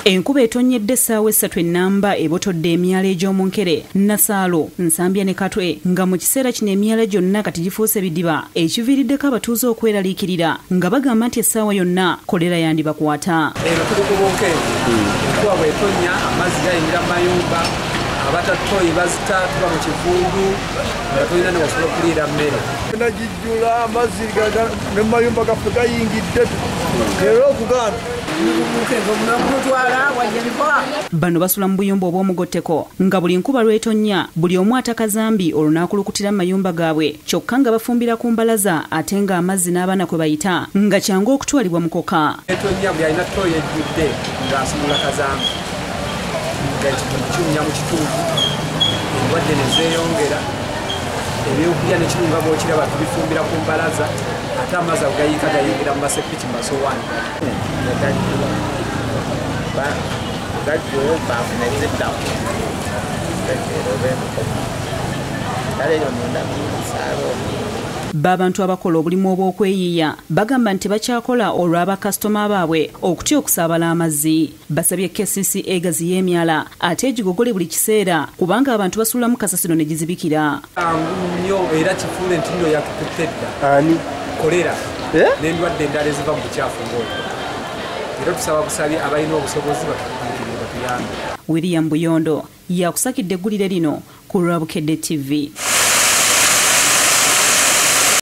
Enkuba etonnye essaawa 3 ennamba ebotodde emyala egy'omunkere Nasaalo, Nsambya ne Katwe nga mu kiseera kino emyala gyonna kati gifuuse bidiba ekiviiriddeko abatuuze okweraliikirira nga bagamba nti essaawa yonna kolera yandibakwata. Eno tuli ku Bukedde, enkuba bw'etonnya amazzi gayingira mu mayumba, abatattoyi bazita tuba mu kivundu nga tulina ne wasobola okuliira mmere. Nagijjula amazzi ne mayumba gaffe gayingidde era okugamba bano basula mu buyumba obw'omugotteko nga buli nkuba lw'etonnya buli omu ataka zambi olunaakulukutira mu mayumba gaabwe kyokka nga bafumbira ku mbalaza ate nga amazzi n'abaana kwe bayita nga kyangu okutwalibwa mu koka. Etonnya buli alina ttooyi ejjudde ng'asumula kazambi kiwunya mu kitundu, endwadde ne zeeyongera, ebyokulya ne kirunga bw'okiraba tubifumbira ku mbalaza ate amazzi ago gayiika gayingira mu masepiki mu masowaani. B'abantu abakola obulimu obw'okweyiiya bagamba nti bakyakola olw'abakasitoma baabwe okutya okusaabala amazzi. Basabye KCC egazi y'emyala ate egigogole buli kiseera kubanga abantu basulamu kasasiro ne gizibikira. Nnyo era kifuule nti nno yatukutte dda kolera n'endwadde endala eziva mu bukyafu ng'obwo. Era tusaba busabi abalina obusobozi batuyambe. William Buyondo yakusakidde eggulire lino ku lwa Bukedde TV.